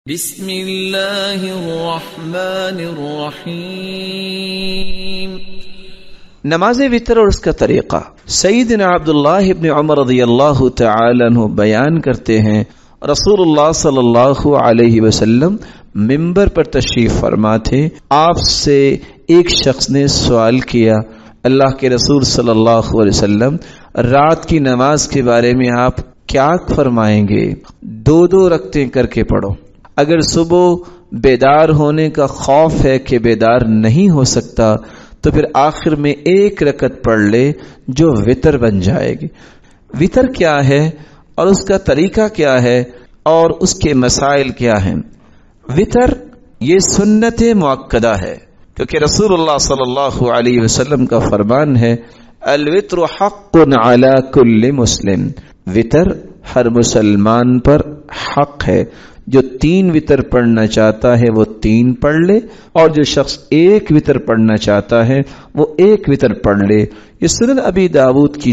بسم اللہ الرحمن الرحیم۔ نماز وتر اور اس کا طریقہ سیدنا عبداللہ ابن عمر رضی اللہ تعالی عنہ بیان کرتے ہیں، رسول اللہ صلی اللہ علیہ وسلم منبر پر تشریف فرما تھے۔ آپ سے ایک شخص نے سوال کیا، اللہ کے رسول صلی اللہ علیہ وسلم رات کی نماز کے بارے میں آپ کیا فرمائیں گے؟ دو رکعتیں کر کے پڑھو۔ اگر صبح بیدار ہونے کا خوف ہے کہ بیدار نہیں ہو سکتا تو پھر آخر میں ایک رکعت پڑھ لے جو وتر بن جائے گی۔ وتر کیا ہے اور اس کا طریقہ کیا ہے اور اس کے مسائل کیا ہیں؟ وتر یہ سنت مؤکدہ ہے، کیونکہ رسول اللہ صلی اللہ علیہ وسلم کا فرمان ہے، الوتر حق علی کل مسلم، وتر ہر مسلمان پر حق ہے۔ جو 3 وتر پڑھنا چاہتا ہے وہ 3 پڑھ لے، اور جو شخص 1 وتر پڑھنا چاہتا ہے وہ 1 وتر پڑھ لے۔ یہ سنن ابی داود کی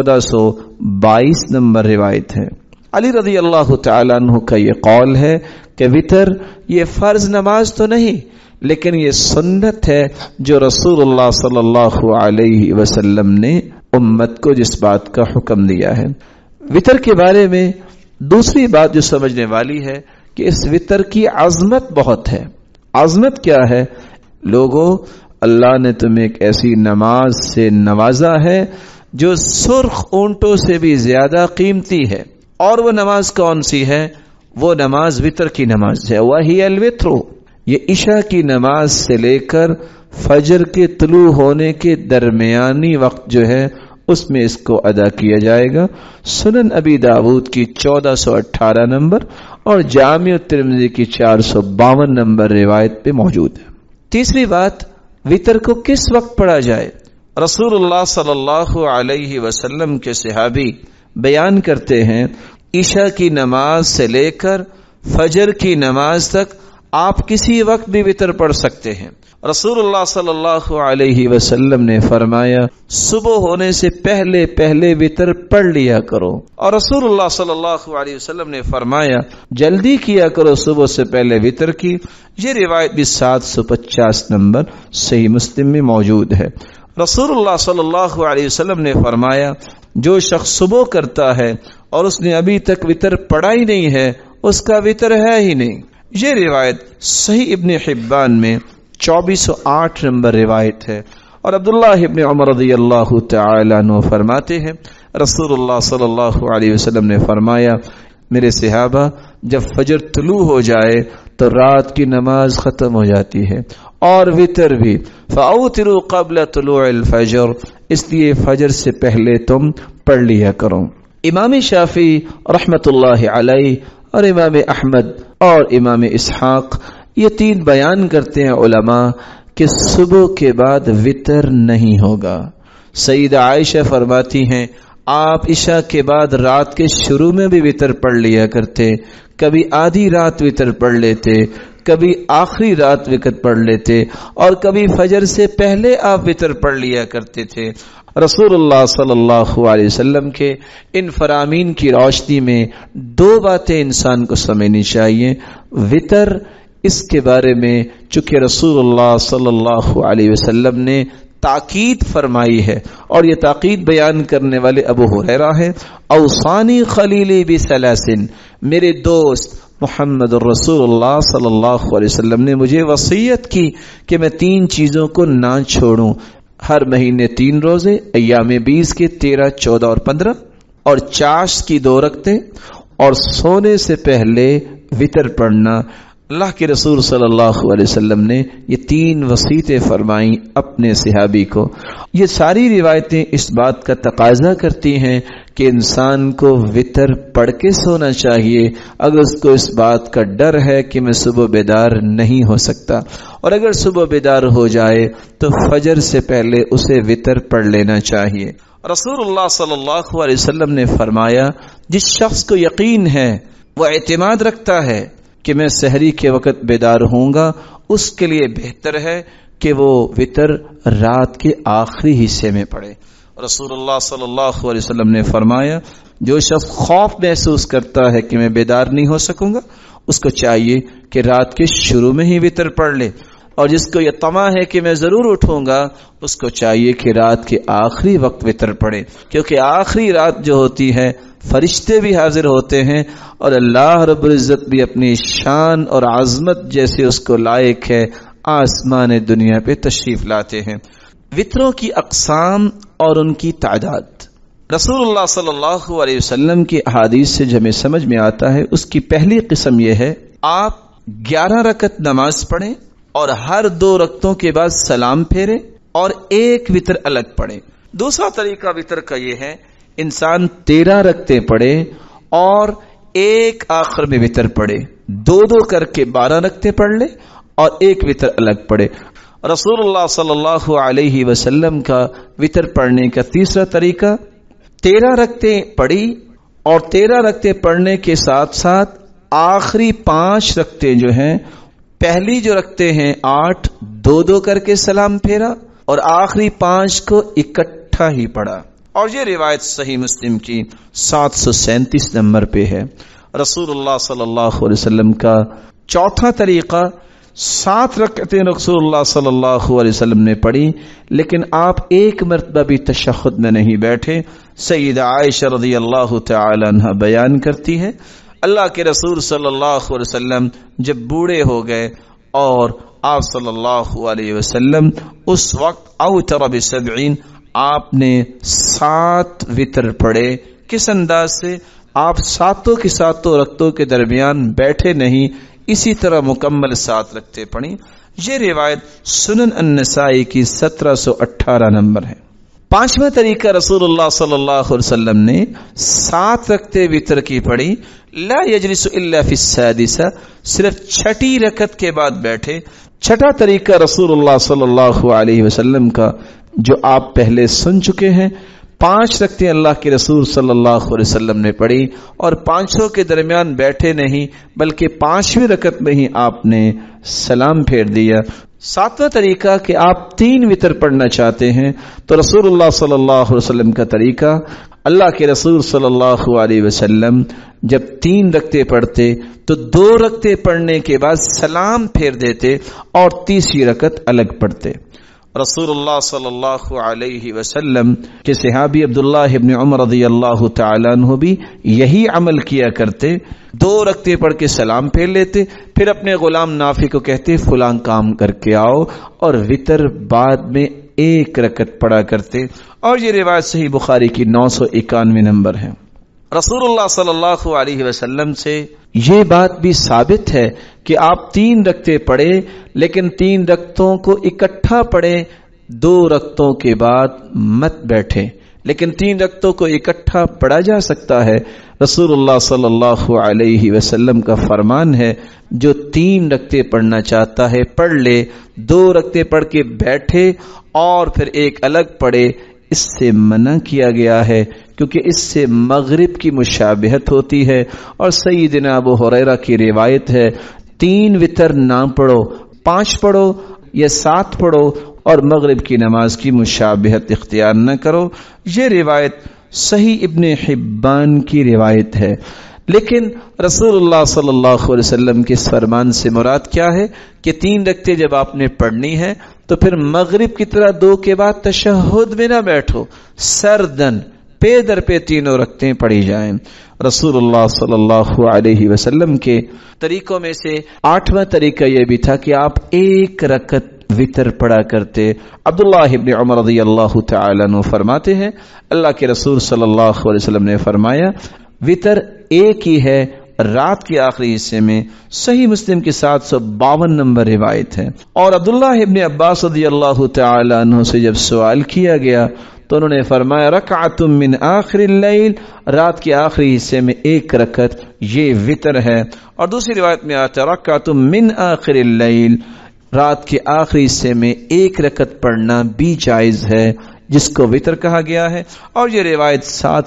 1422 نمبر روایت ہے۔ علی رضی اللہ تعالیٰ عنہ کا یہ قول ہے کہ وتر یہ فرض نماز تو نہیں، لیکن یہ سنت ہے جو رسول اللہ صلی اللہ علیہ وسلم نے امت کو جس بات کا حکم دیا ہے۔ وتر کے بارے میں دوسری بات جو سمجھنے والی ہے کہ اس وتر کی عظمت بہت ہے۔ عظمت کیا ہے؟ لوگوں، اللہ نے تمہیں ایک ایسی نماز سے نوازا ہے جو سرخ اونٹوں سے بھی زیادہ قیمتی ہے، اور وہ نماز کون سی ہے؟ وہ نماز وتر کی نماز ہے۔ وہی الوتر، یہ عشاء کی نماز سے لے کر فجر کے طلوع ہونے کے درمیانی وقت جو ہے اس میں اس کو ادا کیا جائے گا۔ سنن ابی داود کی 1418 نمبر اور جامع الترمذی کی 452 نمبر روایت پہ موجود ہے۔ تیسری بات، وتر کو کس وقت پڑھا جائے؟ رسول اللہ صلی اللہ علیہ وسلم کے صحابی بیان کرتے ہیں، عشاء کی نماز سے لے کر فجر کی نماز تک آپ کسی وقت بھی وتر پڑھ سکتے ہیں۔ رسول اللہ صلی اللہ علیہ وسلم نے فرمایا، صبح ہونے سے پہلے وتر پڑھ لیا کرو، اور رسول اللہ صلی اللہ علیہ وسلم نے فرمایا جلدی کیا کرو صبح سے پہلے وتر کی۔ یہ روایت بھی 750 نمبر صحیح مسلم میں موجود ہے۔ رسول اللہ صلی اللہ علیہ وسلم نے فرمایا، جو شخص صبح کرتا ہے اور اس نے ابھی تک وتر پڑھا ہی نہیں ہے اس کا وتر ہے ہی نہیں۔ یہ روایت صحیح ابن حبان میں 2408 نمبر روایت ہے۔ اور عبداللہ ابن عمر رضی اللہ تعالی عنہ فرماتے ہیں، رسول اللہ صلی اللہ علیہ وسلم نے فرمایا، میرے صحابہ، جب فجر طلوع ہو جائے تو رات کی نماز ختم ہو جاتی ہے، اور وتر بھی، فَأَوْتِرُوا قَبْلَ طُلُوعِ الْفَجْرِ، اس لیے فجر سے پہلے تم پڑھ لیا کرو۔ امام شافعی رحمت اللہ علیہ اور امام احمد اور امام اسحاق یہ 3 بیان کرتے ہیں علماء کہ صبح کے بعد وتر نہیں ہوگا۔ سیدہ عائشہ فرماتی ہیں، آپ عشاء کے بعد رات کے شروع میں بھی وتر پڑھ لیا کرتے، کبھی آدھی رات وتر پڑھ لیتے، کبھی آخری رات وتر پڑھ لیتے، اور کبھی فجر سے پہلے آپ وتر پڑھ لیا کرتے تھے۔ رسول اللہ صلی اللہ علیہ وسلم کے ان فرامین کی روشنی میں 2 باتیں انسان کو سمجھنی چاہیے۔ وتر، اس کے بارے میں چونکہ رسول اللہ صلی اللہ علیہ وسلم نے تاکید فرمائی ہے، اور یہ تاکید بیان کرنے والے ابو ہریرہ ہیں، اوصانی خلیلی بثلاث، میرے دوست محمد الرسول اللہ صلی اللہ علیہ وسلم نے مجھے وصیت کی کہ میں 3 چیزوں کو نہ چھوڑوں، ہر مہینے 3 روزے، ایام 20 کے 13، 14 اور 15، اور چاشت کی 2 رکعتیں، اور سونے سے پہلے وتر پڑھنا۔ اللہ کے رسول صلی اللہ علیہ وسلم نے یہ 3 وصیتیں فرمائیں اپنے صحابی کو۔ یہ ساری روایتیں اس بات کا تقاضا کرتی ہیں کہ انسان کو وتر پڑھ کے سونا چاہیے اگر اس کو اس بات کا ڈر ہے کہ میں صبح بیدار نہیں ہو سکتا، اور اگر صبح بیدار ہو جائے تو فجر سے پہلے اسے وتر پڑھ لینا چاہیے۔ رسول اللہ صلی اللہ علیہ وسلم نے فرمایا، جس شخص کو یقین ہے، وہ اعتماد رکھتا ہے کہ میں سحری کے وقت بیدار ہوں گا، اس کے لیے بہتر ہے کہ وہ وتر رات کے آخری حصے میں پڑھے۔ رسول اللہ صلی اللہ علیہ وسلم نے فرمایا، جو شخص خوف محسوس کرتا ہے کہ میں بیدار نہیں ہو سکوں گا، اس کو چاہیے کہ رات کے شروع میں ہی وتر پڑھ لے، اور جس کو یہ طمع ہے کہ میں ضرور اٹھوں گا اس کو چاہیے کہ رات کے آخری وقت وتر پڑھے، کیونکہ آخری رات جو ہوتی ہے فرشتے بھی حاضر ہوتے ہیں اور اللہ رب العزت بھی اپنی شان اور عظمت جیسے اس کو لائق ہے آسمان دنیا پہ تشریف لاتے ہیں۔ وتروں کی اقسام اور ان کی تعداد رسول اللہ صلی اللہ علیہ وسلم کی احادیث سے جو ہمیں سمجھ میں آتا ہے، اس کی پہلی قسم یہ ہے آپ 11 رکعت نماز پڑھیں اور ہر 2 رکعتوں کے بعد سلام پھیریں اور ایک وتر الگ پڑھیں۔ دوسرا طریقہ وتر کا یہ ہے انسان 13 رکعتیں پڑھے اور ایک آخر میں وتر پڑھے، 2 کر کے 12 رکعتیں پڑھ لے اور ایک وتر الگ پڑھے۔ رسول اللہ صلی اللہ علیہ وسلم کا وتر پڑھنے کا تیسرا طریقہ 13 رکعتیں پڑھی اور 13 رکعتیں پڑھنے کے ساتھ ساتھ آخری 5 رکعتیں جو ہیں، پہلی جو رکعتیں ہیں 8 2 کر کے سلام پھیرا اور آخری 5 کو اکٹھا ہی پڑھا، اور یہ روایت صحیح مسلم کی 737 نمبر پہ ہے۔ رسول اللہ صلی اللہ علیہ وسلم کا چوتھا طریقہ 7 رکعتیں رسول اللہ صلی اللہ علیہ وسلم نے پڑھی، لیکن آپ ایک مرتبہ بھی تشہد میں نہیں بیٹھے۔ سیدہ عائشہ رضی اللہ تعالی عنہ بیان کرتی ہے اللہ کے رسول صلی اللہ علیہ وسلم جب بوڑھے ہو گئے اور آپ صلی اللہ علیہ وسلم اس وقت اوتر ب70، آپ نے 7 وتر پڑھے۔ کس انداز سے؟ آپ 7 کی 7 رکعتوں کے درمیان بیٹھے نہیں، اسی طرح مکمل 7 رکعتیں پڑھی۔ یہ روایت سنن النسائی کی 1718 نمبر ہے۔ پانچواں طریقہ رسول اللہ صلی اللہ علیہ وسلم نے 7 رکعتیں وتر کی پڑھی، لا یجلس الا فی السادسہ، صرف 6ٹی رکعت کے بعد بیٹھے۔ چھٹا طریقہ رسول اللہ صلی اللہ علیہ وسلم کا جو آپ پہلے سن چکے ہیں، 5 رکعتیں اللہ کے رسول صلی اللہ علیہ وسلم نے پڑھی اور 500 کے درمیان بیٹھے نہیں بلکہ 5ویں رکعت میں ہی آپ نے سلام پھیر دیا۔ 7واں طریقہ کہ آپ 3 وتر پڑھنا چاہتے ہیں تو رسول اللہ صلی اللہ علیہ وسلم کا طریقہ، اللہ کے رسول صلی اللہ علیہ وسلم جب 3 رکعتیں پڑھتے تو 2 رکعتیں پڑھنے کے بعد سلام پھیر دیتے اور تیسری رکعت الگ پڑھتے۔ رسول اللہ صلی اللہ علیہ وسلم کے صحابی عبداللہ ابن عمر رضی اللہ تعالیٰ عنہ بھی یہی عمل کیا کرتے، 2 رکعتیں پڑھ کے سلام پھیر لیتے، پھر اپنے غلام نافع کو کہتے فلاں کام کر کے آؤ، اور وتر بعد میں 1 رکعت پڑھا کرتے، اور یہ روایت صحیح بخاری کی 991 نمبر ہے۔ رسول اللہ صلی اللہ علیہ وسلم سے یہ بات بھی ثابت ہے کہ آپ 3 رکعتیں پڑھے لیکن 3 رکعتوں کو اکٹھا پڑھے، 2 رکعتوں کے بعد مت بیٹھے، لیکن 3 رکعتوں کو اکٹھا پڑھا جا سکتا ہے۔ رسول اللہ صلی اللہ علیہ وسلم کا فرمان ہے جو 3 رکعتیں پڑھنا چاہتا ہے پڑھ لے، 2 رکعتیں پڑھ کے بیٹھے اور پھر ایک الگ پڑھے۔ اس سے منع کیا گیا ہے کیونکہ اس سے مغرب کی مشابہت ہوتی ہے، اور سیدنا ابو ہریرہ کی روایت ہے 3 وتر نہ پڑھو، 5 پڑھو یا 7 پڑھو، اور مغرب کی نماز کی مشابہت اختیار نہ کرو۔ یہ روایت صحیح ابن حبان کی روایت ہے، لیکن رسول اللہ صلی اللہ علیہ وسلم کے اس فرمان سے مراد کیا ہے کہ 3 رکعتیں جب آپ نے پڑھنی ہے تو پھر مغرب کی طرح 2 کے بعد تشہد میں نہ بیٹھو، سردن پے در پہ 3 رکعتیں پڑھی جائیں۔ رسول اللہ صلی اللہ علیہ وسلم کے طریقوں میں سے 8واں طریقہ یہ بھی تھا کہ آپ 1 رکعت وتر پڑھا کرتے۔ عبداللہ ابن عمر رضی اللہ تعالیٰ عنہ فرماتے ہیں اللہ کے رسول صلی اللہ علیہ وسلم نے فرمایا وتر ایک ہی ہے رات کے آخری حصے میں۔ صحیح مسلم کی 752 نمبر روایت ہے۔ اور عبداللہ ابن عباس رضی اللہ تعالی عنہ سے جب سوال کیا گیا تو انہوں نے فرمایا رکعت من آخر اللیل، رات کے آخری حصے میں 1 رکعت، یہ وتر ہے۔ اور دوسری روایت میں آتا ہے رکعت من آخر اللیل، رات کے آخری حصے میں 1 رکعت پڑھنا بھی جائز ہے، جس کو وتر کہا گیا ہے، اور یہ روایت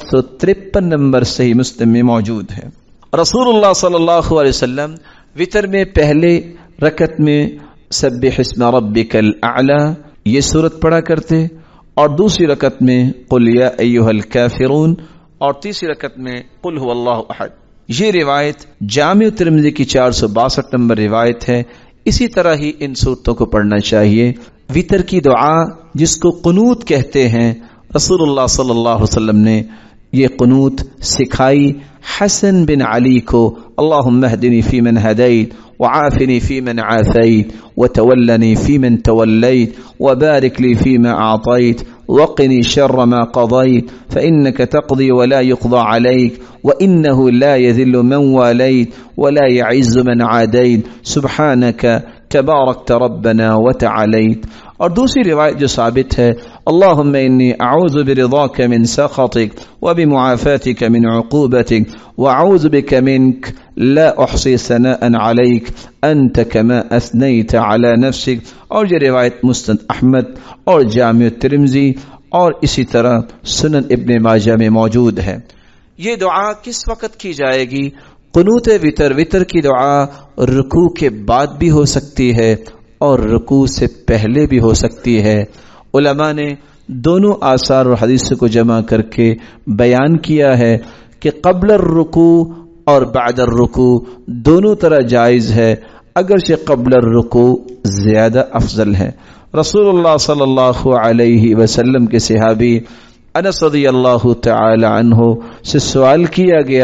753 نمبر صحیح مسلم میں موجود ہے۔ رسول اللہ صلی اللہ علیہ وسلم وتر میں پہلے رکعت میں سبح اسم ربک الاعلی یہ سورت پڑھا کرتے، اور دوسری رکعت میں قل یا ایھا الکافرون، اور تیسری رکعت میں قل هو اللہ احد۔ یہ روایت جامع ترمذی کی 462 نمبر روایت ہے. اسی طرح ہی ان صورتوں کو پڑھنا چاہیے. وطر کی دعا جس کو قنوت کہتے ہیں، رسول اللہ صلی اللہ علیہ وسلم نے یہ قنوت سکھائی حسن بن علی کو. اللہم اہدنی فی من ہدیت وعافنی فی من عافیت وتولنی فی من تولیت وبارک لی فیما اعطیت وقنی شر ما قضیت فإنک تقضی ولا یقضى علیک وإنه لا يذل من والیت ولا يعز من عادیت سبحانک تبارکت ربنا وتعالیت. اور دوسری روایت جو ثابت ہے، اللہم انی اعوذ برضاک من سخطک وبمعافاتک من عقوبتک واعوذ بک منک لا احصی ثناء علیک انت کما اثنیت علی نفسک. اور یہ روایت مسند احمد اور جامع ترمذی اور اسی طرح سنن ابن ماجہ میں موجود ہے. یہ دعا کس وقت کی جائے گی؟ قنوت وطر، وطر کی دعا رکوع کے بعد بھی ہو سکتی ہے اور رکوع سے پہلے بھی ہو سکتی ہے. علماء نے دونوں آثار اور حدیث کو جمع کر کے بیان کیا ہے کہ قبل الرکوع اور بعد الرکوع دونوں طرح جائز ہے، اگرچہ قبل الرکوع زیادہ افضل ہے. رسول اللہ صلی اللہ علیہ وسلم کے صحابی انس رضی اللہ تعالی عنہ سے سوال کیا گیا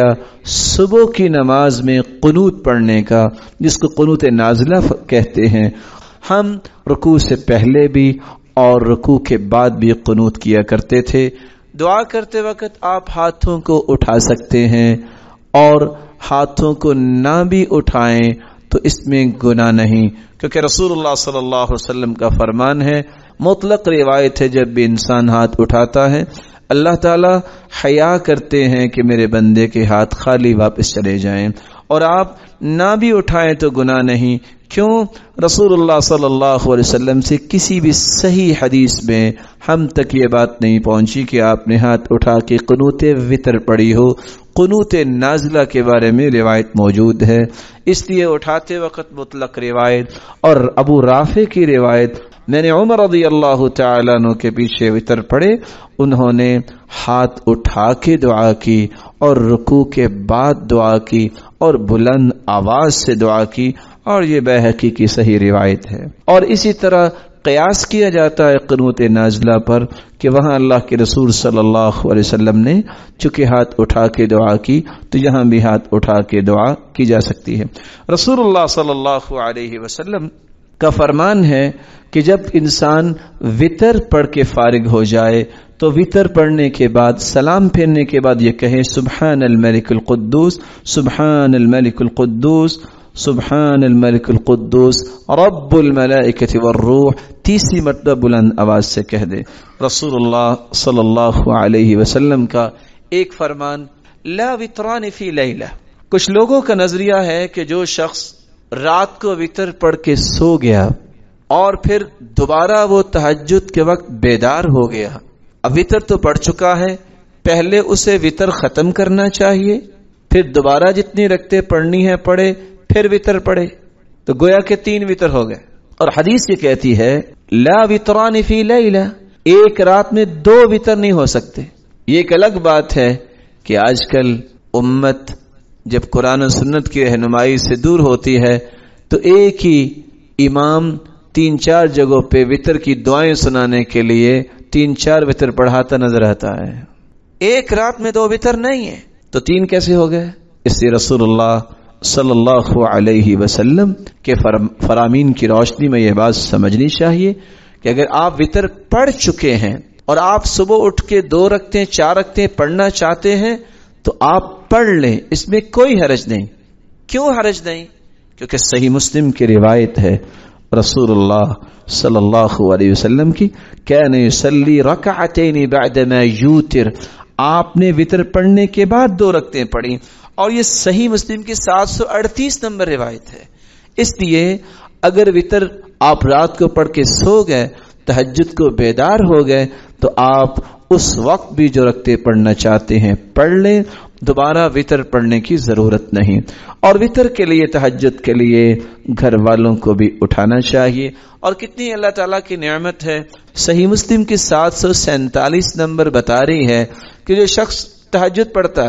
صبح کی نماز میں قنوت پڑھنے کا، جس کو قنوت نازلہ کہتے ہیں. ہم رکوع سے پہلے بھی اور رکوع کے بعد بھی قنوت کیا کرتے تھے. دعا کرتے وقت آپ ہاتھوں کو اٹھا سکتے ہیں اور ہاتھوں کو نہ بھی اٹھائیں تو اس میں گناہ نہیں، کیونکہ رسول اللہ صلی اللہ علیہ وسلم کا فرمان ہے، مطلق روایت ہے، جب بھی انسان ہاتھ اٹھاتا ہے اللہ تعالی حیا کرتے ہیں کہ میرے بندے کے ہاتھ خالی واپس چلے جائیں، اور آپ نہ بھی اٹھائیں تو گناہ نہیں. کیوں؟ رسول اللہ صلی اللہ علیہ وسلم سے کسی بھی صحیح حدیث میں ہم تک یہ بات نہیں پہنچی کہ آپ نے ہاتھ اٹھا کے قنوت وطر پڑھی ہو. قنوت نازلہ کے بارے میں روایت موجود ہے، اس لیے اٹھاتے وقت مطلق روایت. اور ابو رافع کی روایت، میں نے عمر رضی اللہ تعالیٰ عنہ کے پیچھے وطر پڑھے، انہوں نے ہاتھ اٹھا کے دعا کی اور رکوع کے بعد دعا کی اور بلند آواز سے دعا کی، اور یہ بیہقی کی صحیح روایت ہے. اور اسی طرح قیاس کیا جاتا ہے قنوت نازلہ پر کہ وہاں اللہ کے رسول صلی اللہ علیہ وسلم نے چونکہ ہاتھ اٹھا کے دعا کی تو یہاں بھی ہاتھ اٹھا کے دعا کی جا سکتی ہے. رسول اللہ صلی اللہ علیہ وسلم کا فرمان ہے کہ جب انسان وطر پڑھ کے فارغ ہو جائے تو وطر پڑھنے کے بعد سلام پھیرنے کے بعد یہ کہے سبحان الملک القدوس سبحان الملک القدوس سبحان الملک القدوس رب الملائکۃ والروح، تیسری مرتبہ بلند آواز سے کہہ دے. رسول اللہ صلی اللہ علیہ وسلم کا ایک فرمان لا وطران فی لیلہ. کچھ لوگوں کا نظریہ ہے کہ جو شخص رات کو وطر پڑھ کے سو گیا اور پھر دوبارہ وہ تہجد کے وقت بیدار ہو گیا، اب وطر تو پڑھ چکا ہے، پہلے اسے وطر ختم کرنا چاہیے، پھر دوبارہ جتنی رکعتیں پڑھنی ہے پڑھے، پھر وطر پڑھے، تو گویا کہ 3 وطر ہو گئے. اور حدیث یہ کہتی ہے لا وطران فی لیلہ، ایک رات میں 2 وطر نہیں ہو سکتے. یہ ایک الگ بات ہے کہ آج کل امت جب قرآن و سنت کی رہنمائی سے دور ہوتی ہے تو ایک ہی امام 3-4 جگہوں پہ وطر کی دعائیں سنانے کے لیے 3-4 وطر پڑھاتا نظر آتا ہے. ایک رات میں 2 وطر نہیں ہے تو 3 کیسے ہو گئے؟ اس لیے رسول اللہ صلی اللہ علیہ وسلم کے فرامین کی روشنی میں یہ بات سمجھنی چاہیے کہ اگر آپ وطر پڑھ چکے ہیں اور آپ صبح اٹھ کے 2 رکعتیں 4 رکعتیں پڑھنا چاہتے ہیں تو آپ پڑھ لیں، اس میں کوئی حرج نہیں. کیوں حرج نہیں؟ کیونکہ صحیح مسلم کی روایت ہے رسول اللہ صلی اللہ علیہ وسلم کی کان یصلی رکعتین بعد ما یوتر، آپ نے وطر پڑھنے کے بعد 2 رکعتیں پڑھی، اور یہ صحیح مسلم کی 738 نمبر روایت ہے. اس لیے اگر وطر آپ رات کو پڑھ کے سو گئے، تہجد کو بیدار ہو گئے، تو آپ اس وقت بھی جو رکعتیں پڑھنا چاہتے ہیں پڑھ لیں، دوبارہ وطر پڑھنے کی ضرورت نہیں. اور وطر کے لیے تہجد کے لیے گھر والوں کو بھی اٹھانا چاہیے. اور کتنی اللہ تعالیٰ کی نعمت ہے، صحیح مسلم کی 747 نمبر بتا رہی ہے کہ جو شخص تہجد پڑھتا ہے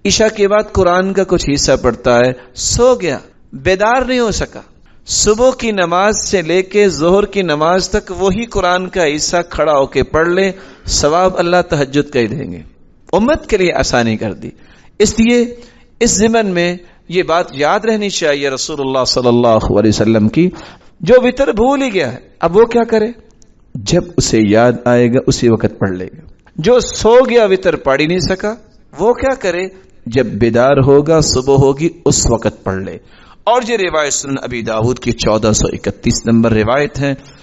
عشاء کے بعد قرآن کا کچھ حصہ پڑھتا ہے، سو گیا، بیدار نہیں ہو سکا، صبح کی نماز سے لے کے ظہر کی نماز تک وہی قرآن کا حصہ کھڑا ہو کے پڑھ لے، ثواب اللہ تہجد کا ہی دیں گے۔ امت کے لیے آسانی کر دی، اس لیے اس ضمن میں یہ بات یاد رہنی چاہیے رسول اللہ صلی اللہ علیہ وسلم کی، جو وتر بھول ہی گیا ہے اب وہ کیا کرے؟ جب اسے یاد آئے گا اسی وقت پڑھ لے گا۔ جو سو گیا وتر پڑھ ہی نہیں سکا وہ کیا کرے؟ جب بیدار ہوگا صبح ہوگی اس وقت پڑھ لے۔ اور یہ روایت سنن ابی داؤد کی 1431 نمبر روایت ہے۔